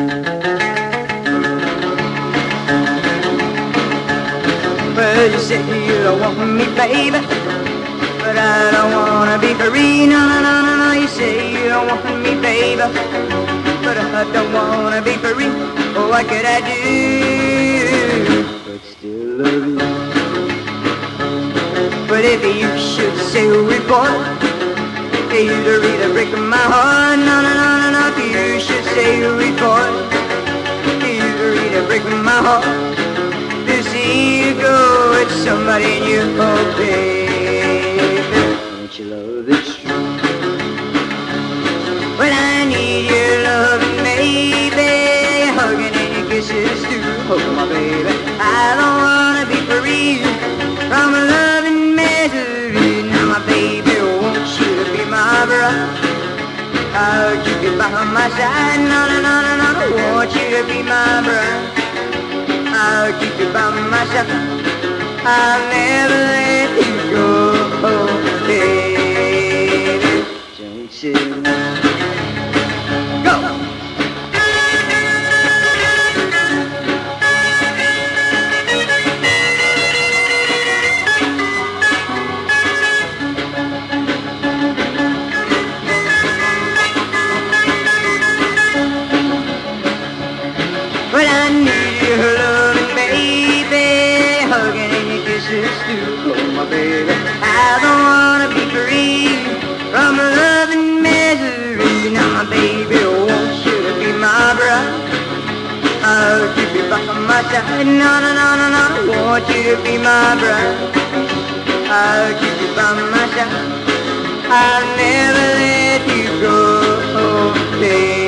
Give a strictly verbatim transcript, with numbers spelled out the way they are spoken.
Well, you say you don't want me, baby, but I don't wanna be free. No, no, no, no, no. You say you don't want me, baby, but I don't wanna be free. Oh, what could I do but still love you? But if you should say report, you'd really break my heart. No, no, no, no, no. If you should say report, you'd really break my heart. To see you go with somebody new, oh baby, don't you love this truth? Well, I need your loving, baby, hugging and your kisses too. Oh my baby, I don't wanna be free from a loving misery. Now my baby, won't you be my bride? I'll keep you by my side. No, no, no, no, no, I want you to be my bride. I'll keep you by my side. I'll never let you go, baby. Don't you? Go! Well, I need your loving, baby, hugging and your kisses too. Oh, my baby, I don't wanna be free from a loving misery. Now, my baby, won't you to be my bride? I'll keep you by my side. No, no, no, no, no, I want you to be my bride. I'll keep you by my side. I'll never let you go, baby.